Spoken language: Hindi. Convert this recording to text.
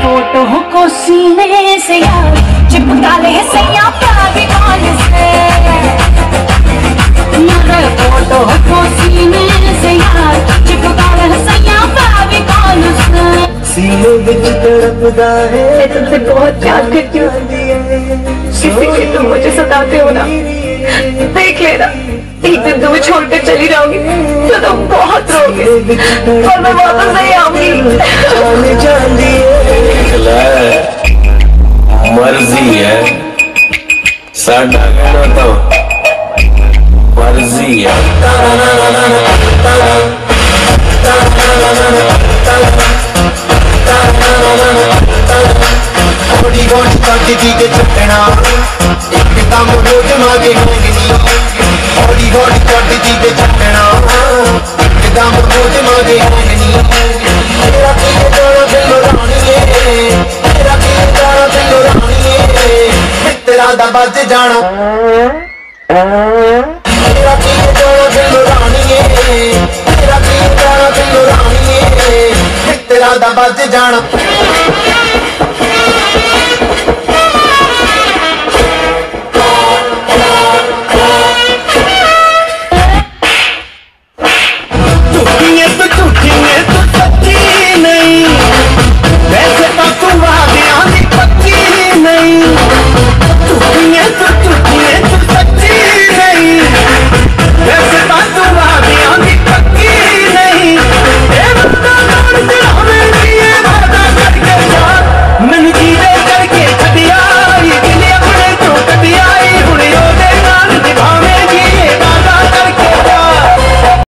फोटो को सीने से यार चिपका ले सैया फेविकॉल से, मेरे फोटो को सीने से यार चिपका ले सैया फेविकॉल से। सीने विच तड़पदा है, मैं तुमसे बहुत प्यार करती हूँ, इसीलिए तुम मुझे सताते हो ना। देख लेना, एक दिन तुम्हें छोड़कर चली जाऊंगी तो तुम बहुत रोगे और मैं वापस नहीं आऊंगी। मर्जी है साडा कहना तो मर्जी है। थोड़ी बहुत काटी थी के चटना एक काम रोज मांगे होंगी, थोड़ी बहुत काटी थी के चटना एक काम रोज मांगे होंगी। तेरा किए जाना दिलो रानी है, तेरा किए जाना दिलो रानी है, तेरा दा बज जाना, तेरा किए जाना दिलो रानी है, तेरा किए जाना दिलो रानी है, तेरा दा बज जाना।